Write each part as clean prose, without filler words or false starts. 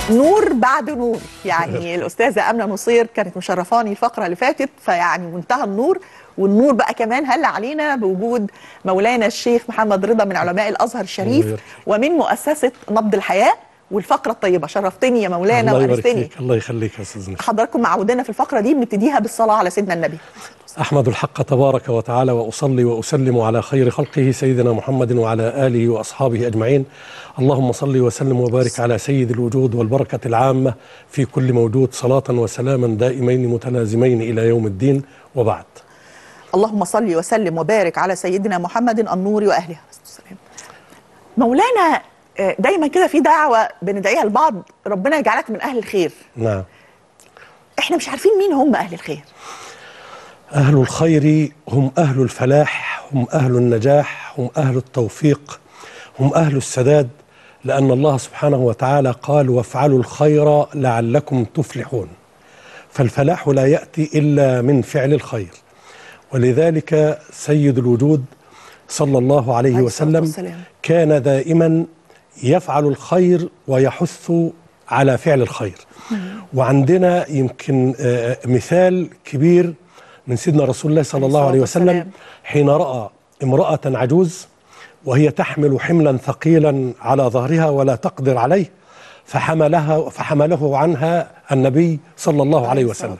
نور بعد نور. يعني الأستاذة أمنة نصير كانت مشرفاني الفقرة اللي فاتت، فيعني منتهى النور. والنور بقى كمان هل علينا بوجود مولانا الشيخ محمد رضا من علماء الأزهر الشريف ومن مؤسسة نبض الحياة. والفقرة الطيبة شرفتني يا مولانا وأنستني. الله يخليك يا أستاذنا. حضراتكم معودنا في الفقرة دي بنبتديها بالصلاة على سيدنا النبي. أحمد الحق تبارك وتعالى وأصلي وأسلم على خير خلقه سيدنا محمد وعلى آله وأصحابه أجمعين. اللهم صل وسلم وبارك على سيد الوجود والبركة العامة في كل موجود، صلاة وسلاما دائمين متلازمين إلى يوم الدين، وبعد. اللهم صل وسلم وبارك على سيدنا محمد النور وأهله. مولانا دايما كده في دعوة بندعيها لبعض، ربنا يجعلك من أهل الخير. نعم. احنا مش عارفين مين هم أهل الخير. أهل الخير هم أهل الفلاح، هم أهل النجاح، هم أهل التوفيق، هم أهل السداد، لأن الله سبحانه وتعالى قال: وافعلوا الخير لعلكم تفلحون. فالفلاح لا يأتي إلا من فعل الخير، ولذلك سيد الوجود صلى الله عليه وسلم كان دائما يفعل الخير ويحث على فعل الخير. وعندنا يمكن مثال كبير من سيدنا رسول الله صلى الله عليه وسلم حين رأى امرأة عجوز وهي تحمل حملا ثقيلا على ظهرها ولا تقدر عليه، فحمله عنها النبي صلى الله عليه وسلم،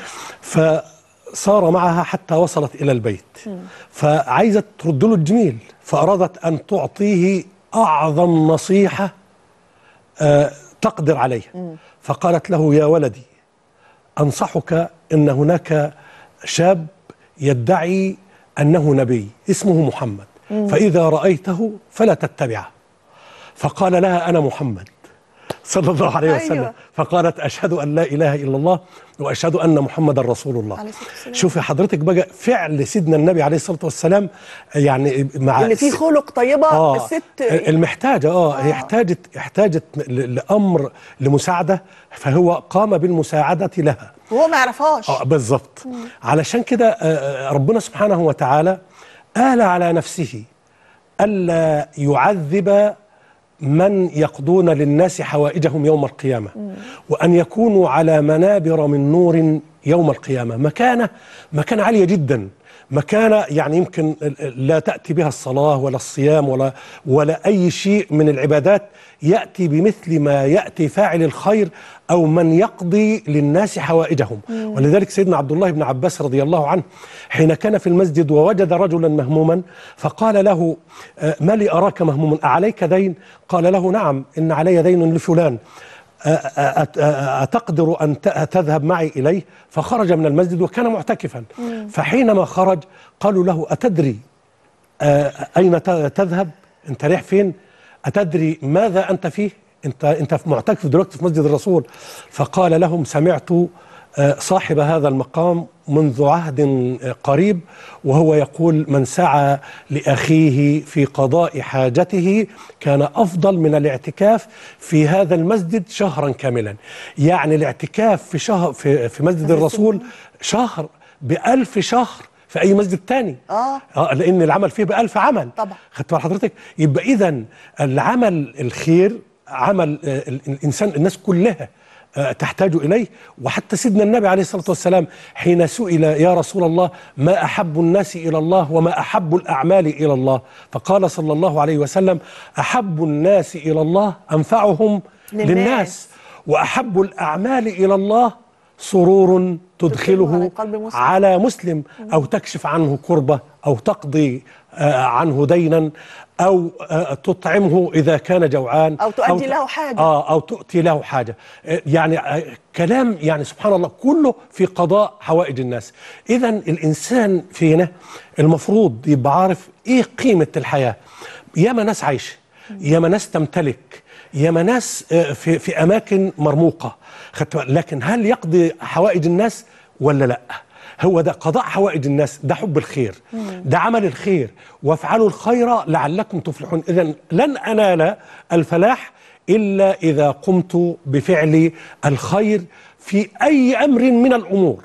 فصار معها حتى وصلت إلى البيت، فعايزة ترد له الجميل، فأرادت أن تعطيه أعظم نصيحة تقدر عليه، فقالت له: يا ولدي، أنصحك أن هناك شاب يدعي أنه نبي اسمه محمد، فإذا رأيته فلا تتبعه. فقال لها: أنا محمد صلى الله عليه وسلم. أيوة. فقالت: أشهد أن لا إله إلا الله وأشهد أن محمد رسول الله. شوفي حضرتك بقى فعل سيدنا النبي عليه الصلاة والسلام، يعني مع اللي فيه خلق طيبة. الست المحتاجة هي احتاجت لأمر لمساعدة، فهو قام بالمساعدة لها وهو ما يعرفهاش. بالظبط. علشان كده ربنا سبحانه وتعالى آل على نفسه ألا يعذب من يقضون للناس حوائجهم يوم القيامة، وأن يكونوا على منابر من نور يوم القيامة. مكانة عالية جدا، مكانة يعني يمكن لا تأتي بها الصلاة ولا الصيام ولا أي شيء من العبادات يأتي بمثل ما يأتي فاعل الخير أو من يقضي للناس حوائجهم. ولذلك سيدنا عبد الله بن عباس رضي الله عنه حين كان في المسجد ووجد رجلا مهموما فقال له: ما لي أراك مهموما، أعليك دين؟ قال له: نعم، إن علي دين لفلان، أتقدر أن تذهب معي إليه؟ فخرج من المسجد وكان معتكفا، فحينما خرج قالوا له: أتدري أين تذهب؟ أنت رايح فين؟ أتدري ماذا أنت فيه؟ أنت في معتكف دلوقتي في مسجد الرسول. فقال لهم: سمعت صاحب هذا المقام منذ عهد قريب وهو يقول: من سعى لأخيه في قضاء حاجته كان أفضل من الاعتكاف في هذا المسجد شهرا كاملا. يعني الاعتكاف في مسجد الرسول شهر ب1000 شهر في أي مسجد تاني. لأن العمل فيه ب1000 عمل. طبعا. خدت بال حضرتك؟ يبقى إذن العمل الخير عمل الإنسان، الناس كلها تحتاج إليه. وحتى سيدنا النبي عليه الصلاة والسلام حين سئل: يا رسول الله، ما أحب الناس إلى الله وما أحب الأعمال إلى الله؟ فقال صلى الله عليه وسلم: أحب الناس إلى الله أنفعهم للناس، وأحب الأعمال إلى الله سرور تدخله على مسلم، أو تكشف عنه كربة، أو تقضي عنه دينا، أو تطعمه إذا كان جوعان، أو تؤدي له حاجة، أو تؤتي له حاجة. يعني كلام يعني سبحان الله كله في قضاء حوائج الناس. إذن الإنسان فينا المفروض يبقى عارف إيه قيمة الحياة. ياما ناس عايشة، ياما ناس تمتلك، ياما ناس في أماكن مرموقة، لكن هل يقضي حوائج الناس ولا لأ؟ هو ده قضاء حوائج الناس، ده حب الخير، ده عمل الخير. وافعلوا الخير لعلكم تفلحون. إذن لن أنال الفلاح إلا إذا قمت بفعل الخير في أي أمر من الأمور.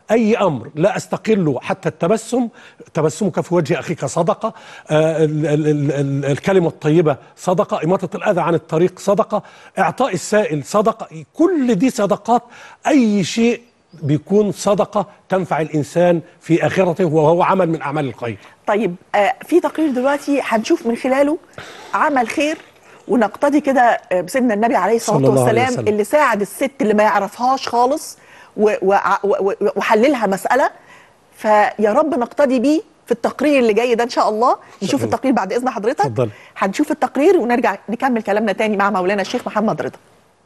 أي أمر لا أستقله حتى التبسم، تبسمك في وجه أخيك صدقة، الكلمة الطيبة صدقة، إماطة الأذى عن الطريق صدقة، إعطاء السائل صدقة، كل دي صدقات. أي شيء بيكون صدقة تنفع الإنسان في آخرته وهو عمل من أعمال الخير. طيب في تقرير دلوقتي هنشوف من خلاله عمل خير ونقتدي كده بسيدنا النبي عليه الصلاة والسلام اللي ساعد الست اللي ما يعرفهاش خالص وحللها مسألة. فيا رب نقتدي بيه في التقرير اللي جاي ده إن شاء الله. نشوف التقرير بعد إذن حضرتك. اتفضل. هنشوف التقرير ونرجع نكمل كلامنا تاني مع مولانا الشيخ محمد رضا.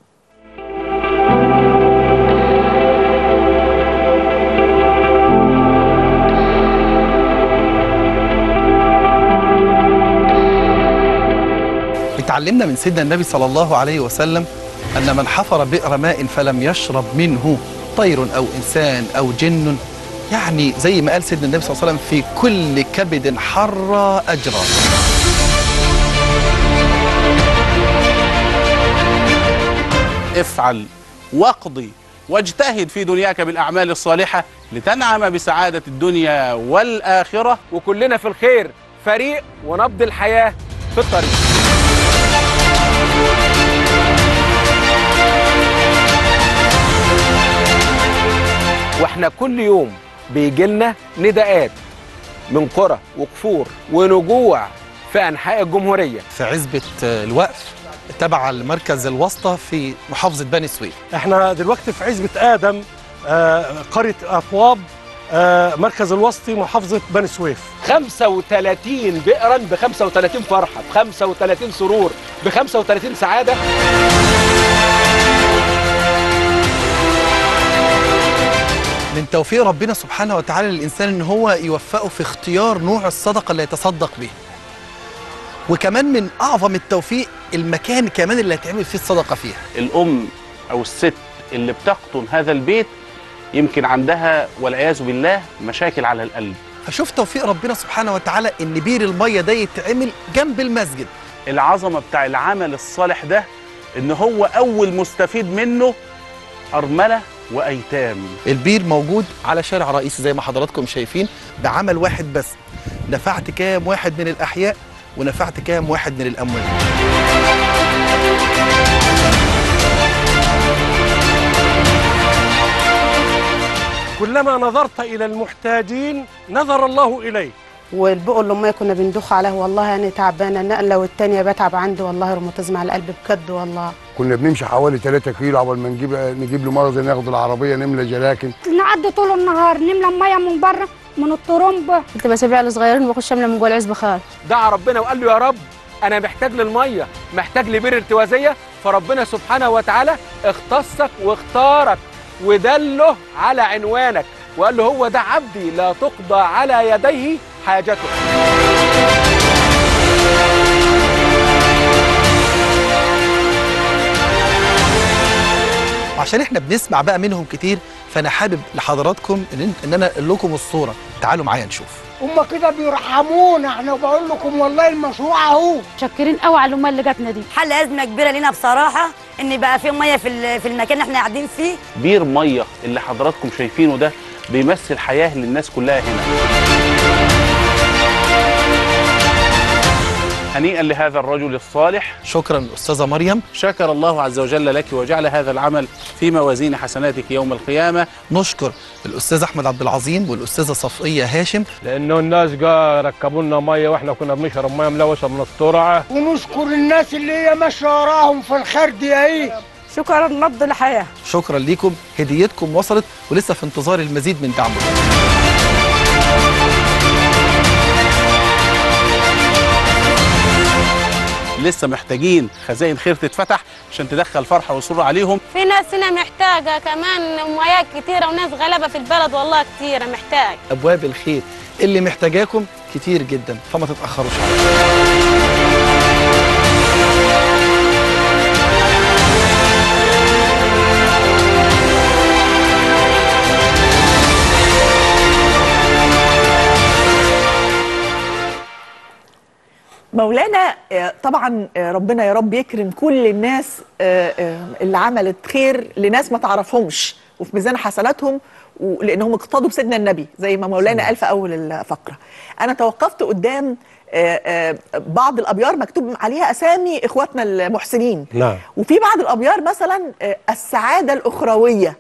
اتعلمنا من سيدنا النبي صلى الله عليه وسلم أن من حفر بئر ماء فلم يشرب منه طير أو إنسان أو جن، يعني زي ما قال سيدنا النبي صلى الله عليه وسلم في كل كبد حر أجرا. افعل واقضي واجتهد في دنياك بالأعمال الصالحة لتنعم بسعادة الدنيا والآخرة. وكلنا في الخير فريق ونبض الحياة في الطريق. واحنا كل يوم بيجيلنا نداءات من قرى وكفور ونجوع في أنحاء الجمهورية في عزبة الوقف تبع المركز الوسطى في محافظة بني سويف. احنا دلوقتي في عزبة آدم، قرية أطواب، مركز الوسطي محافظة بني سويف. 35 بئرا ب 35 فرحة، ب 35 سرور، ب 35 سعادة. من توفيق ربنا سبحانه وتعالى للإنسان إن هو يوفقه في اختيار نوع الصدقة اللي يتصدق به. وكمان من أعظم التوفيق المكان كمان اللي هتعمل فيه الصدقة فيها. الأم أو الست اللي بتقطن هذا البيت يمكن عندها والعياذ بالله مشاكل على القلب. فشوف توفيق ربنا سبحانه وتعالى إن بير المية ده يتعمل جنب المسجد. العظمة بتاع العمل الصالح ده إن هو أول مستفيد منه أرملة وأيتام. البير موجود على شارع رئيسي زي ما حضراتكم شايفين، بعمل واحد بس نفعت كام واحد من الأحياء ونفعت كام واحد من الأموات. كلما نظرت إلى المحتاجين نظر الله إليه. والبقى اللي امي كنا بندوخ عليه والله يعني تعبانه، النقله والتانيه بتعب عندي والله، روماتيزم على القلب بجد والله. كنا بنمشي حوالي 3 كيلو عقبال ما نجيب له مخزن، ناخد العربيه نملى جراكن، نعدي طول النهار نملى ميه من بره من الطرمبه. كنت بسيب عيال صغيرين بخش املى من جوه العزبه خال. دعا ربنا وقال له يا رب انا محتاج للميه، محتاج لبير ارتوازيه، فربنا سبحانه وتعالى اختصك واختارك ودله على عنوانك وقال له هو ده عبدي لا تقضى على يديه حاجته. عشان احنا بنسمع بقى منهم كتير، فانا حابب لحضراتكم ان انا اقول لكم الصوره. تعالوا معايا نشوف. هم كده بيرحمونا احنا، وبقول لكم والله المشروع اهو. متشكرين قوي على الامه اللي جاتنا دي. حل ازمه كبيره لينا بصراحه ان بقى في ميه في المكان اللي احنا قاعدين فيه. بير ميه اللي حضراتكم شايفينه ده بيمثل حياه للناس كلها هنا. هنيئا لهذا الرجل الصالح. شكرا أستاذة مريم. شكر الله عز وجل لك وجعل هذا العمل في موازين حسناتك يوم القيامة. نشكر الأستاذ أحمد عبد العظيم والأستاذة صفية هاشم، لأنه الناس جا ركبوا لنا مية وإحنا كنا بنشرب مية ملوثة من الترعة. ونشكر الناس اللي هي ماشيه وراهم في الخير دي اهي. شكرا نبض الحياه. شكرا ليكم، هديتكم وصلت ولسه في انتظار المزيد من دعمكم. لسه محتاجين خزائن خير تتفتح عشان تدخل فرحة وسرور عليهم. في ناس هنا محتاجه كمان مياه كتيره وناس غلبه في البلد والله كتيره محتاج. أبواب الخير اللي محتاجاكم كتير جدا، فما تتأخروش عليكم. مولانا طبعا ربنا يا رب يكرم كل الناس اللي عملت خير لناس ما تعرفهمش وفي ميزان حسناتهم، ولانهم اقتضوا بسيدنا النبي زي ما مولانا قال في اول الفقره. انا توقفت قدام بعض الابيار مكتوب عليها اسامي اخواتنا المحسنين. نعم. وفي بعض الابيار مثلا السعاده الاخرويه.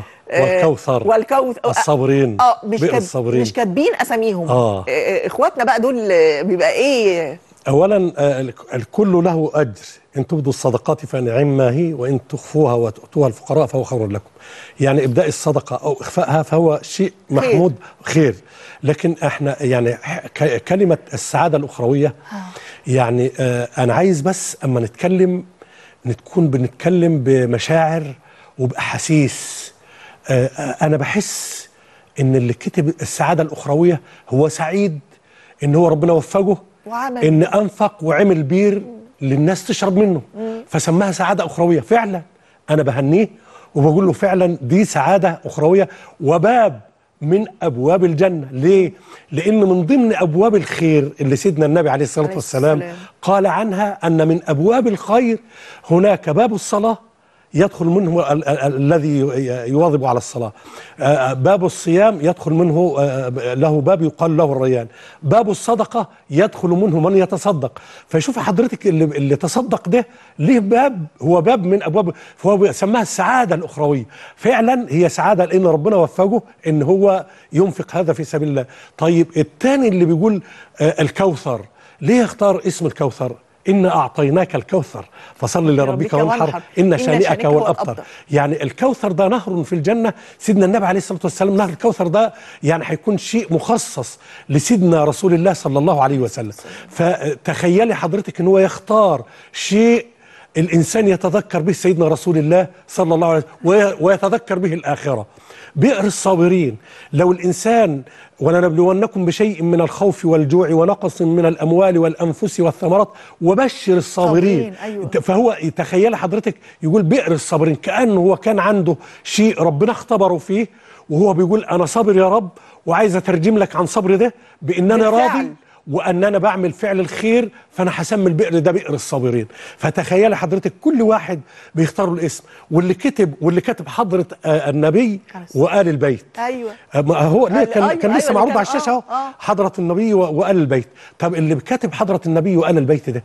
والكوثر الصابرين. مش كاتبين اساميهم. اخواتنا بقى دول بيبقى ايه؟ اولا الكل له اجر، ان تبدوا الصدقات فنعم ما هي، وان تخفوها وتؤتوها الفقراء فهو خير لكم. يعني ابداء الصدقه او اخفائها فهو شيء محمود خير. لكن احنا يعني كلمه السعاده الاخرويه يعني انا عايز بس اما نكون بنتكلم بمشاعر وباحاسيس. انا بحس ان اللي كتب السعاده الاخرويه هو سعيد ان هو ربنا وفقه ان انفق وعمل بير للناس تشرب منه، فسماها سعاده اخرويه. فعلا انا بهنيه وبقول له فعلا دي سعاده اخرويه وباب من ابواب الجنه. ليه؟ لان من ضمن ابواب الخير اللي سيدنا النبي عليه الصلاه والسلام قال عنها ان من ابواب الخير هناك باب الصلاه يدخل منه الذي يواظب على الصلاة، باب الصيام يدخل منه له باب يقال له الريان، باب الصدقة يدخل منه من يتصدق. فشوف حضرتك اللي تصدق ده ليه باب، هو باب من أبواب، فهو سماها السعادة الأخروية. فعلا هي سعادة لأن ربنا وفقه إن هو ينفق هذا في سبيل الله. طيب الثاني اللي بيقول الكوثر، ليه اختار اسم الكوثر؟ إنا أعطيناك الكوثر فصل لربك وانحر إن شانئك هو الأبتر. يعني الكوثر ده نهر في الجنة. سيدنا النبي عليه الصلاة والسلام نهر الكوثر ده يعني هيكون شيء مخصص لسيدنا رسول الله صلى الله عليه وسلم. فتخيلي حضرتك إن هو يختار شيء الإنسان يتذكر به سيدنا رسول الله صلى الله عليه وسلم ويتذكر به الآخرة. بئر الصابرين، لو الإنسان ولنبلونكم بشيء من الخوف والجوع ونقص من الأموال والأنفس والثمرات وبشر الصابرين. أيوة. فهو تخيل حضرتك يقول بئر الصابرين، كأنه هو كان عنده شيء ربنا اختبره فيه وهو بيقول أنا صابر يا رب، وعايز أترجم لك عن صبري ده بإن أنا راضي وأن أنا بعمل فعل الخير، فأنا هسمي البئر ده بئر الصابرين. فتخيل حضرتك كل واحد بيختاروا الاسم، واللي كتب حضرة النبي وآل البيت. أيوة. هو كان لسه معروض على الشاشة اهو حضرة النبي وآل البيت. طب اللي كاتب حضرة النبي وآل البيت ده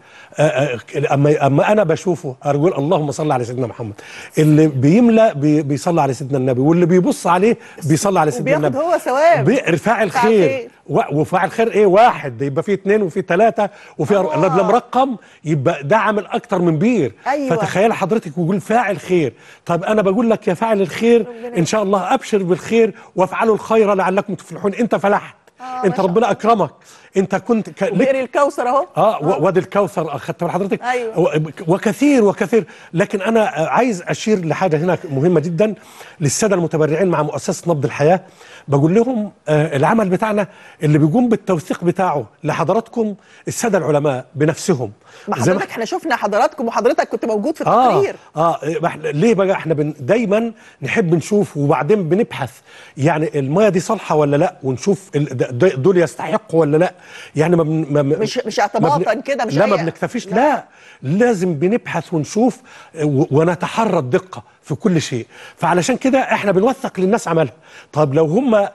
أما أنا بشوفه أقول اللهم صل على سيدنا محمد. اللي بيملأ بيصلي على سيدنا النبي، واللي بيبص عليه بيصلي على سيدنا النبي. هو ثواب بئر فاعل خير. وفاعل خير ايه؟ واحد، يبقى فيه 2 وفيه 3 وفيه لما مرقم يبقى ده عامل اكتر من بير. أيوة. فتخيل حضرتك ويقول فاعل خير. طب انا بقول لك يا فاعل الخير ان شاء الله ابشر بالخير وافعلوا الخير لعلكم تفلحون. انت فلحت، انت ربنا اكرمك، انت كنت بئر الكوثر اهو. وادي الكوثر اخدت من حضرتك. أيوة. وكثير. لكن انا عايز اشير لحاجه هنا مهمه جدا للساده المتبرعين مع مؤسسه نبض الحياه. بقول لهم العمل بتاعنا اللي بيقوم بالتوثيق بتاعه لحضراتكم الساده العلماء بنفسهم. ما حضرتك احنا شفنا حضراتكم وحضرتك كنت موجود في التقرير. ليه بقى احنا دايما نحب نشوف وبعدين بنبحث يعني الميه دي صالحه ولا لا، ونشوف دول يستحقوا ولا لا. يعني مش اعتباطا كده، مش لا ما بنكتفيش، لا لازم بنبحث ونشوف ونتحرى الدقه في كل شيء. فعلشان كده احنا بنوثق للناس عملها. طب لو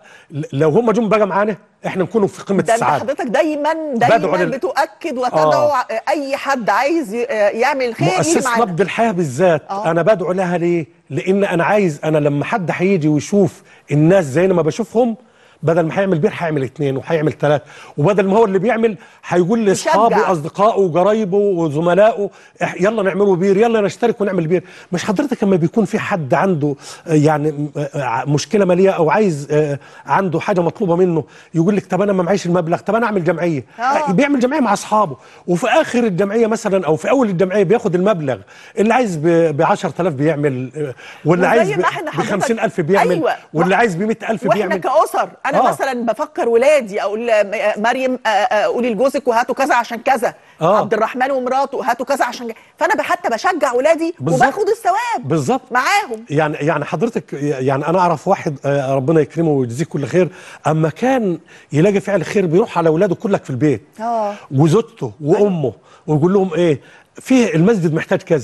هم جم بقى معانا احنا نكونوا في قمه السعاده. حضرتك دايما بتؤكد وتدعو اي حد عايز يعمل الخير يجي معانا. مؤسسه نبض الحياه بالذات انا بدعو لها. ليه؟ لان انا عايز لما حد هيجي ويشوف الناس زي ما بشوفهم، بدل ما هيعمل بير هيعمل 2 وهيعمل 3، وبدل ما هو اللي بيعمل هيقول لاصحابه واصدقائه وقرايبه وزملائه يلا نعملوا بير، يلا نشترك ونعمل بير. مش حضرتك لما بيكون في حد عنده يعني مشكله ماليه او عايز عنده حاجه مطلوبه منه يقول لك طب انا ما معيش المبلغ، طب انا اعمل جمعيه. بيعمل جمعيه مع اصحابه، وفي اخر الجمعيه مثلا او في اول الجمعيه بياخد المبلغ. اللي عايز ب 10000 بيعمل، واللي عايز ب 50000 بيعمل. أيوة. واللي عايز ب 100000 بيعمل. واحنا كأسر انا مثلا بفكر ولادي اقول مريم قولي لجوزك وهاتوا كذا عشان كذا، عبد الرحمن ومراته هاتوا كذا عشان كذا. فانا حتى بشجع ولادي وباخد الثواب بالظبط معاهم. يعني حضرتك يعني انا اعرف واحد ربنا يكرمه ويجزيه كل خير، اما كان يلاقي فعل خير بيروح على اولاده كلك في البيت وزوجته وامه ويقول لهم ايه في المسجد محتاج كذا،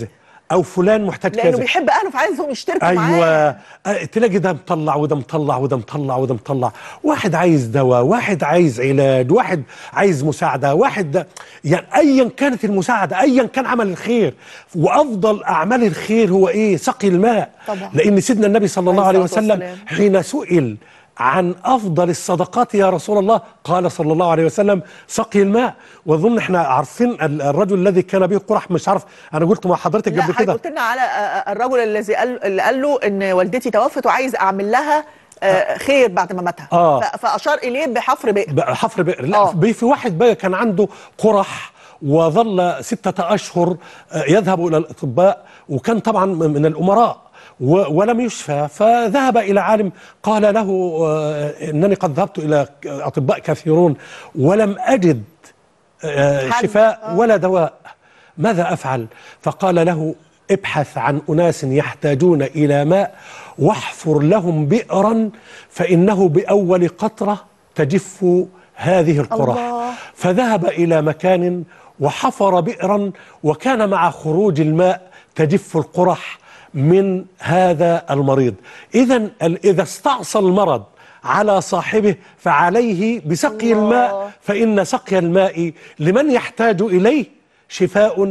او فلان محتاج كذا، لانه بيحب اهله فعايزهم يشتركوا معاه. ايوه، تلاقي ده مطلع وده مطلع وده مطلع وده مطلع، واحد عايز دواء، واحد عايز علاج، واحد عايز مساعده، واحد ده يعني ايا كانت المساعده، ايا كان عمل الخير. وافضل اعمال الخير هو ايه؟ سقي الماء. طبعا. لان سيدنا النبي صلى الله عليه وسلم حين سئل عن افضل الصدقات يا رسول الله قال صلى الله عليه وسلم سقي الماء. واظن احنا عارفين الرجل الذي كان به قرح، مش عارف انا قلت مع حضرتك قبل كده. قلت لنا على الرجل اللي قال له ان والدتي توفت وعايز اعمل لها خير بعد ما ماتها. فاشار اليه بحفر بئر. حفر بئر. لا، في واحد بقى كان عنده قرح وظل 6 أشهر يذهب الى الاطباء، وكان طبعا من الامراء ولم يشفى، فذهب إلى عالم قال له إنني قد ذهبت إلى أطباء كثيرون ولم أجد شفاء ولا دواء، ماذا أفعل؟ فقال له ابحث عن أناس يحتاجون إلى ماء واحفر لهم بئرا فإنه بأول قطرة تجف هذه القرح. فذهب إلى مكان وحفر بئرا، وكان مع خروج الماء تجف القرح من هذا المريض. إذا استعصى المرض على صاحبه فعليه بسقي الماء، فإن سقي الماء لمن يحتاج إليه شفاء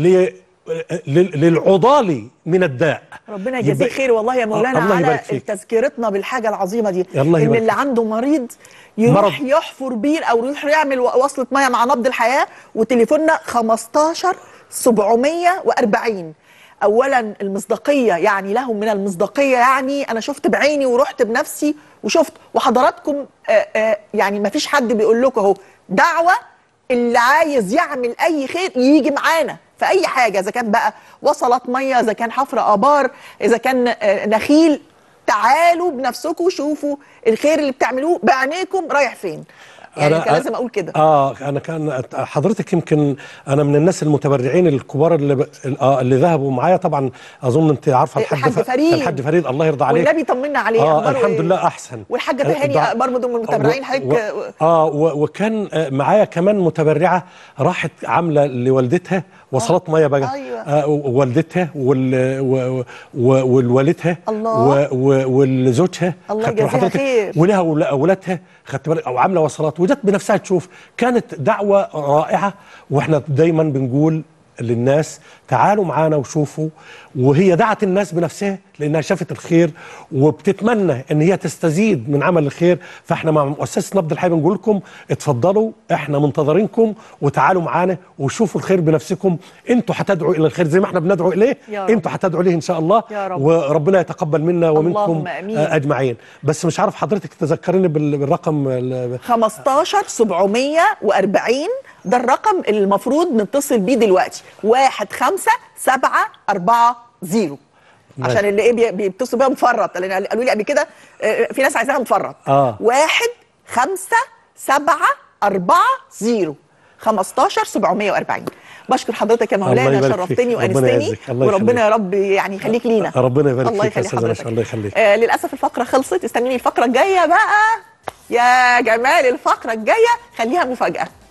للعضال من الداء. ربنا يجزيك خير والله يا مولانا على تذكرتنا بالحاجة العظيمة دي، إن اللي عنده مريض يروح يحفر بير أو يروح يعمل وصلة مية مع نبض الحياة. وتليفوننا 15 740. اولا المصداقيه، يعني لهم من المصداقيه، يعني انا شفت بعيني ورحت بنفسي وشفت، وحضراتكم يعني ما فيش حد بيقول لكم اهو دعوه اللي عايز يعمل اي خير يجي معانا في اي حاجه، اذا كان بقى وصلت ميه، اذا كان حفر ابار، اذا كان نخيل. تعالوا بنفسكم شوفوا الخير اللي بتعملوه بعينيكم رايح فين. يعني كان لازم اقول كده. انا كان حضرتك يمكن انا من الناس المتبرعين الكبار اللي ذهبوا معايا. طبعا اظن انت عارفه الحاج فريد الله يرضى عليه، والنبي طمنا عليه. الحمد لله احسن. والحاجه تهاني برضه من المتبرعين حضرتك. وكان معايا كمان متبرعه راحت عامله لوالدتها وصلت ميه بقى. أيوة. والدتها ووالدتها وزوجها الله يجزيها خير، ولها اولادها خدت بالك، او عامله وصلات وجت بنفسها تشوف. كانت دعوه رائعه، واحنا دايما بنقول للناس تعالوا معانا وشوفوا. وهي دعت الناس بنفسها لانها شافت الخير وبتتمنى ان هي تستزيد من عمل الخير. فاحنا مع مؤسسه نبض الحياه بنقول لكم اتفضلوا، احنا منتظرينكم وتعالوا معانا وشوفوا الخير بنفسكم. انتوا هتدعوا الى الخير زي ما احنا بندعو اليه، انتوا هتدعوا اليه ان شاء الله. وربنا يتقبل منا ومنكم اجمعين. بس مش عارف حضرتك تذكريني بالرقم 15 740. ده الرقم اللي المفروض نتصل بيه دلوقتي، 15740. عشان اللي بيتصل بيها مفرط، لان قالوا لي قبل كده في ناس عايزاها مفرط. 15740 15 740. بشكر حضرتك يا مولانا، شرفتني وانستني، وربنا يا رب يعني يخليك لينا. ربنا يبارك الله فيك يخلي حضرتك. الله يخليك. للاسف الفقره خلصت، استنوني الفقره الجايه بقى. يا جمال الفقره الجايه خليها مفاجاه.